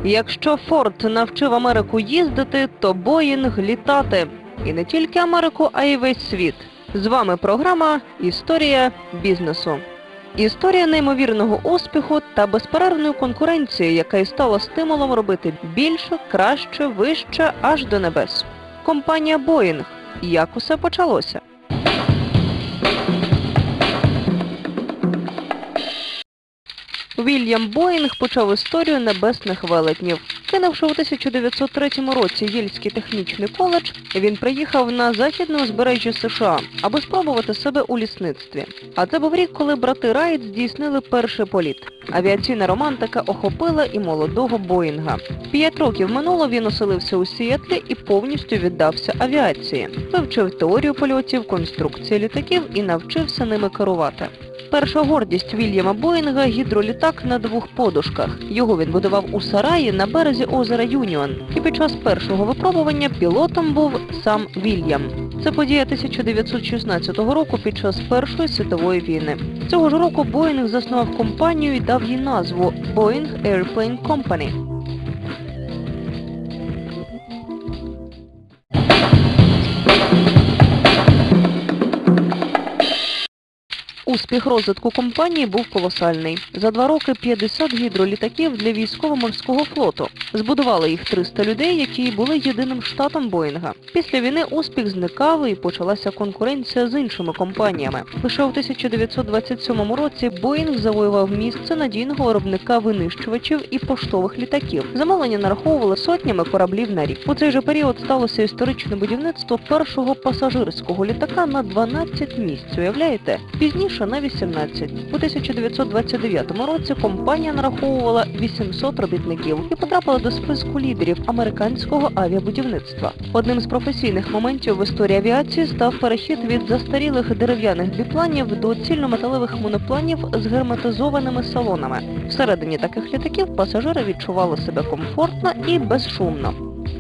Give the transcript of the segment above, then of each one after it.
Якщо Форд навчив Америку їздити, то Боїнг – літати. І не тільки Америку, а й весь світ. З вами програма «Історія бізнесу». Історія неймовірного успіху та безперервної конкуренції, яка й стала стимулом робити більше, краще, вище, аж до небес. Компанія Боїнг. Як усе почалося? Вільям Боїнг почав історію небесних велетнів. Кинувши у 1903 році Єльський технічний коледж, він приїхав на західне узбережжя США, аби спробувати себе у лісництві. А це був рік, коли брати Райт здійснили перший політ. Авіаційна романтика охопила і молодого Боїнга. 5 років минуло, він оселився у Сіетлі і повністю віддався авіації. Вивчив теорію польотів, конструкції літаків і навчився ними керувати. Перша гордість Вільяма Боїнга – гідролітак на 2 подушках. Його він будував у сараї на березі озера Юніон. І під час першого випробування пілотом був сам Вільям. Це подія 1916 року під час Першої світової війни. Цього ж року Боїнг заснував компанію і дав їй назву Boeing Airplane Company. Успіх розвитку компанії був колосальний. За 2 роки 50 гідролітаків для військово-морського флоту. Збудували їх 300 людей, які були єдиним штатом Боїнга. Після війни успіх зникав і почалася конкуренція з іншими компаніями. Лише у 1927 році Боїнг завоював місце надійного виробника винищувачів і поштових літаків. Замовлення нараховували сотнями кораблів на рік. У цей же період сталося історичне будівництво першого пасажирського літака на 12 місць, уявляєте? Пізніше на 18. У 1929 році компанія нараховувала 800 робітників і потрапила до списку лідерів американського авіабудівництва. Одним з професійних моментів в історії авіації став перехід від застарілих дерев'яних біпланів до цільнометалевих монопланів з герметизованими салонами. Всередині таких літаків пасажири відчували себе комфортно і безшумно.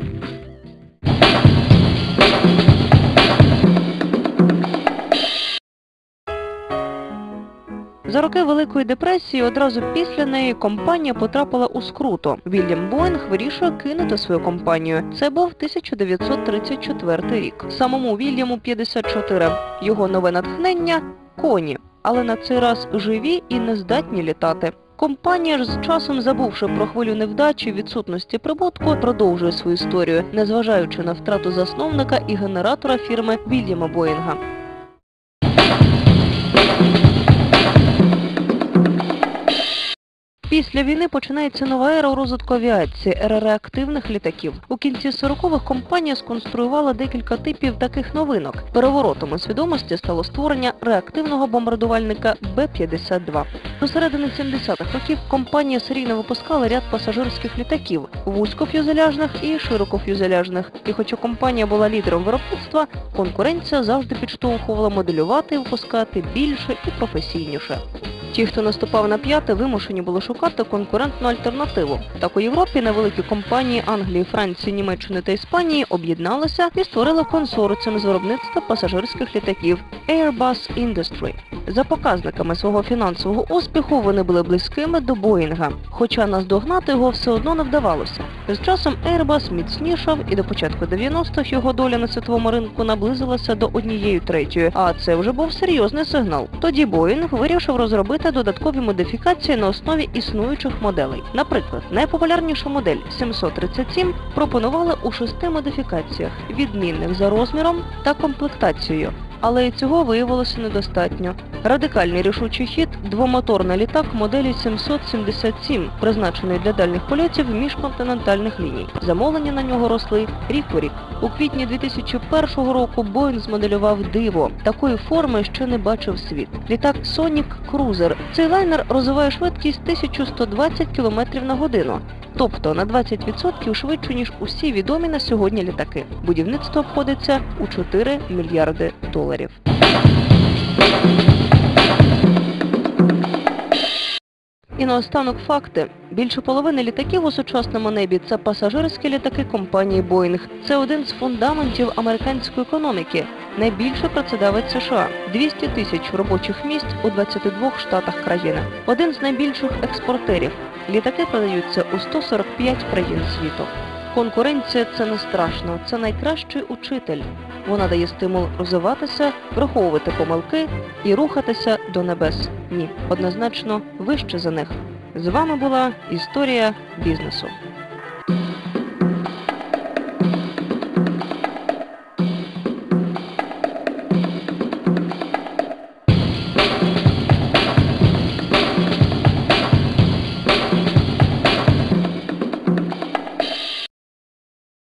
За роки Великої депресії, одразу після неї, компанія потрапила у скруту. Вільям Боїнг вирішує кинути свою компанію. Це був 1934 рік. Самому Вільяму 54. Його нове натхнення – коні. Але на цей раз живі і не здатні літати. Компанія ж, з часом забувши про хвилю невдачі і відсутності прибутку, продовжує свою історію, незважаючи на втрату засновника і генератора фірми Вільяма Боїнга. Після війни починається нова ера у розвитку авіації – ера реактивних літаків. У кінці 40-х компанія сконструювала декілька типів таких новинок. Переворотом у свідомості стало створення реактивного бомбардувальника Б-52. До середини 70-х років компанія серійно випускала ряд пасажирських літаків – вузькофюзеляжних і широкофюзеляжних. І хоча компанія була лідером виробництва, конкуренція завжди підштовхувала моделювати і випускати більше і професійніше. Ті, хто наступав на п'яти, вимушені були шукати конкурентну альтернативу. Так у Європі невеликі компанії Англії, Франції, Німеччини та Іспанії об'єдналися і створили консорціум з виробництва пасажирських літаків Airbus Industry. За показниками свого фінансового успіху вони були близькими до Боїнга, хоча наздогнати його все одно не вдавалося. З часом Airbus міцнішав і до початку 90-х його доля на світовому ринку наблизилася до 1/3, а це вже був серйозний сигнал. Тоді Боїнг вирішив розробити додаткові модифікації на основі існуючих моделей. Наприклад, найпопулярніша модель 737 пропонували у 6 модифікаціях, відмінних за розміром та комплектацією. Але і цього виявилося недостатньо. Радикальний рішучий хід – двомоторний літак моделі 777, призначений для дальніх польотів міжконтинентальних ліній. Замовлення на нього росли рік у рік. У квітні 2001 року Боїнг змоделював диво. Такої форми ще не бачив світ. Літак Sonic Cruiser. Цей лайнер розвиває швидкість 1120 км на годину. Тобто на 20% швидше, ніж усі відомі на сьогодні літаки. Будівництво обходиться у $4 мільярди. І наостанок факти. Більше половини літаків у сучасному небі – це пасажирські літаки компанії Boeing. Це один з фундаментів американської економіки. Найбільший працедавець США – 200 тисяч робочих місць у 22 штатах країни. Один з найбільших експортерів. Літаки продаються у 145 країн світу. Конкуренція – це не страшно, це найкращий учитель. Вона дає стимул розвиватися, враховувати помилки і рухатися до небес. Ні, однозначно вище за них. З вами була Історія бізнесу.